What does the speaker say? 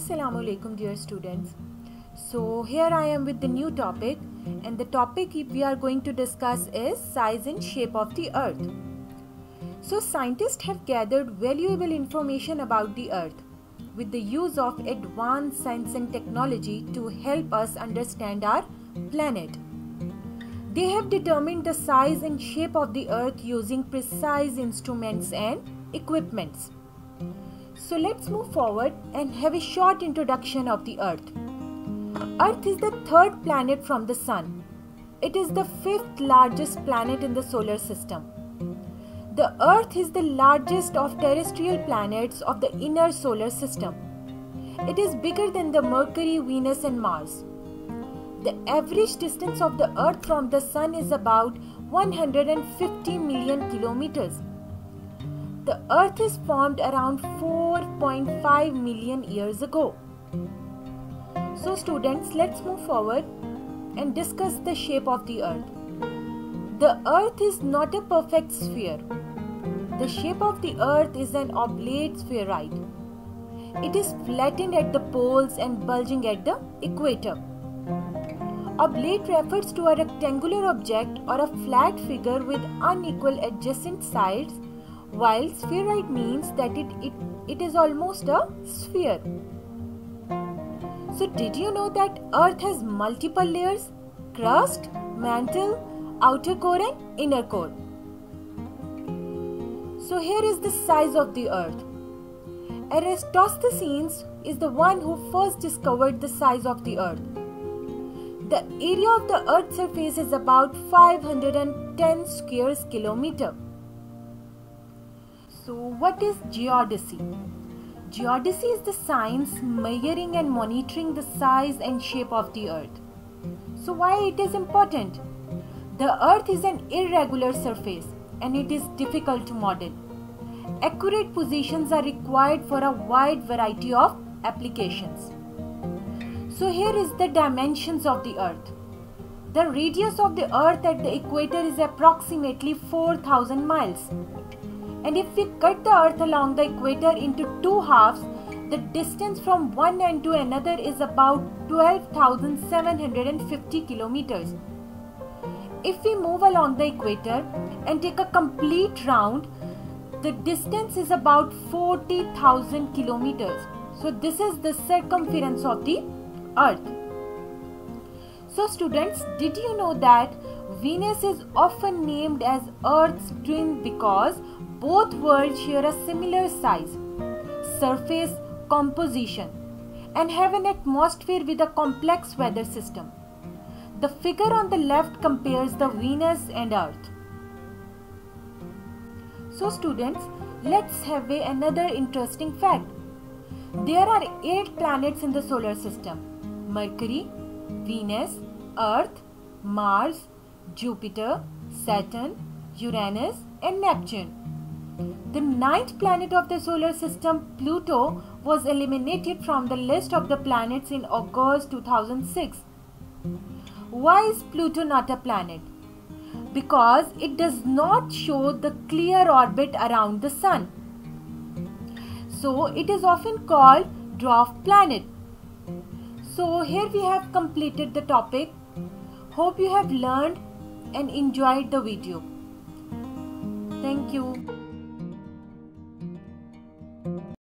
Assalamu alaikum dear students. So here I am with the new topic, and the topic we are going to discuss is size and shape of the earth. So scientists have gathered valuable information about the earth with the use of advanced science and technology to help us understand our planet. They have determined the size and shape of the earth using precise instruments and equipments. So let's move forward and have a short introduction of the earth. Earth is the third planet from the sun. It is the fifth largest planet in the solar system. The earth is the largest of terrestrial planets of the inner solar system. It is bigger than the Mercury, Venus and Mars. The average distance of the earth from the sun is about 150 million kilometers. The earth is formed around 4.5 million years ago. So students, let's move forward and discuss the shape of the earth. The earth is not a perfect sphere. The shape of the earth is an oblate spheroid. It is flattened at the poles and bulging at the equator. Oblate refers to a rectangular object or a flat figure with unequal adjacent sides, while spheroid means that it is almost a sphere. So did you know that earth has multiple layers? Crust, mantle, outer core and inner core. So here is the size of the earth. Eratosthenes is the one who first discovered the size of the earth. The area of the earth's surface is about 510 square kilometers. So what is geodesy? Geodesy is the science measuring and monitoring the size and shape of the earth. So why it is important? The earth is an irregular surface and it is difficult to model. Accurate positions are required for a wide variety of applications. So here is the dimensions of the earth. The radius of the earth at the equator is approximately 4,000 miles. And if we cut the earth along the equator into two halves, the distance from one end to another is about 12,750 kilometers. If we move along the equator and take a complete round, the distance is about 40,000 kilometers. So this is the circumference of the earth. So students, did you know that Venus is often named as Earth's twin because both worlds share a similar size, surface, composition and have an atmosphere with a complex weather system. The figure on the left compares the Venus and Earth. So students, let's have another interesting fact. There are 8 planets in the solar system: Mercury, Venus, Earth, Mars, Jupiter, Saturn, Uranus and Neptune. The 9th planet of the solar system, Pluto, was eliminated from the list of the planets in August 2006. Why is Pluto not a planet? Because it does not show the clear orbit around the Sun. So it is often called dwarf planet. So here we have completed the topic. Hope you have learned and enjoyed the video. Thank you.